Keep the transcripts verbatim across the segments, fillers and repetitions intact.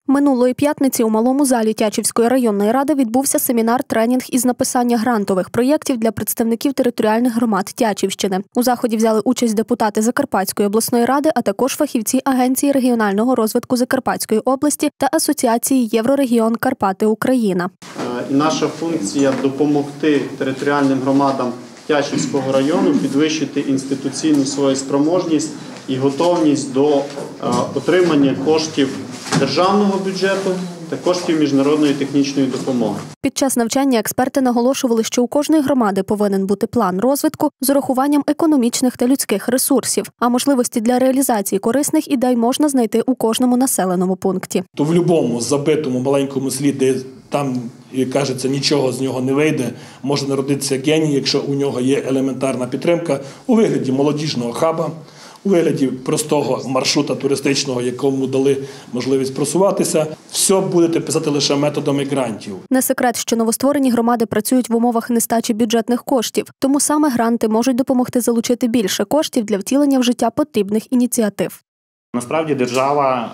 Минулої п'ятниці у малому залі Тячівської районної ради відбувся семінар-тренінг із написання грантових проєктів для представників територіальних громад Тячівщини. У заході взяли участь депутати Закарпатської обласної ради, а також фахівці Агенції регіонального розвитку Закарпатської області та Асоціації Єврорегіон Карпати-Україна. Наша функція – допомогти територіальним громадам Тячівського району підвищити інституційну свою спроможність і готовність до отримання коштів державного бюджету та коштів міжнародної технічної допомоги. Під час навчання експерти наголошували, що у кожної громади повинен бути план розвитку з урахуванням економічних та людських ресурсів, а можливості для реалізації корисних ідей можна знайти у кожному населеному пункті. То в будь-якому забитому маленькому селі, де там, як кажеться, нічого з нього не вийде, може народитися геній, якщо у нього є елементарна підтримка у вигляді молодіжного хаба, у вигляді простого маршрута туристичного, якому дали можливість просуватися. Все будете писати лише методами грантів. Не секрет, що новостворені громади працюють в умовах нестачі бюджетних коштів, тому саме гранти можуть допомогти залучити більше коштів для втілення в життя потрібних ініціатив. Насправді держава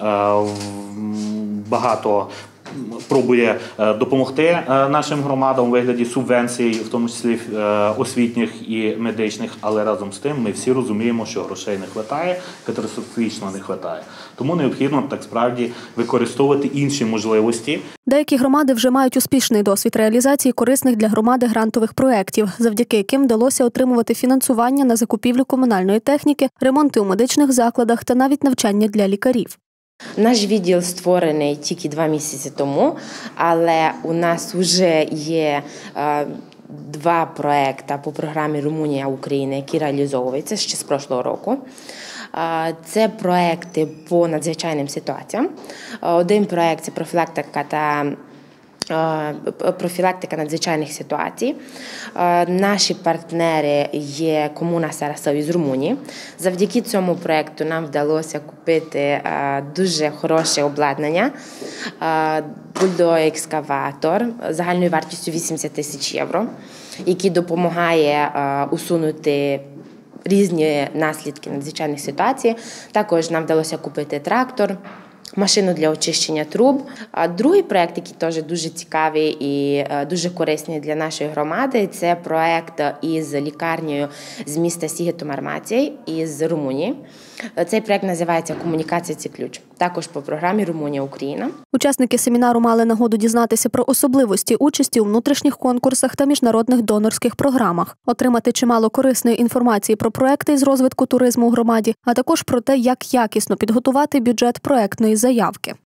багато пробує допомогти нашим громадам у вигляді субвенцій, в тому числі освітніх і медичних, але разом з тим ми всі розуміємо, що грошей не вистачає, катастрофічно не вистачає. Тому необхідно так справді використовувати інші можливості. Деякі громади вже мають успішний досвід реалізації корисних для громади грантових проєктів, завдяки яким вдалося отримувати фінансування на закупівлю комунальної техніки, ремонти у медичних закладах та навіть навчання для лікарів. Наш відділ створений тільки два місяці тому, але у нас вже є е, два проекти по програмі «Румунія-Україна», які реалізовуються ще з минулого року. Е, це проекти по надзвичайним ситуаціям. Один проект – це профілактика та профілактика надзвичайних ситуацій. Наші партнери є комуна Сарасов із Румунії. Завдяки цьому проєкту нам вдалося купити дуже хороше обладнання. Бульдозер-екскаватор загальною вартістю вісімдесят тисяч євро, який допомагає усунути різні наслідки надзвичайних ситуацій. Також нам вдалося купити трактор, машину для очищення труб. А другий проєкт, який теж дуже цікавий і дуже корисний для нашої громади, це проєкт із лікарнею з міста Сігету-Мармацій із Румунії. Цей проєкт називається «Комунікація – це ключ». Також по програмі «Румунія-Україна». Учасники семінару мали нагоду дізнатися про особливості участі у внутрішніх конкурсах та міжнародних донорських програмах, отримати чимало корисної інформації про проекти із розвитку туризму у громаді, а також про те, як якісно підготувати бюджет проектної заявки.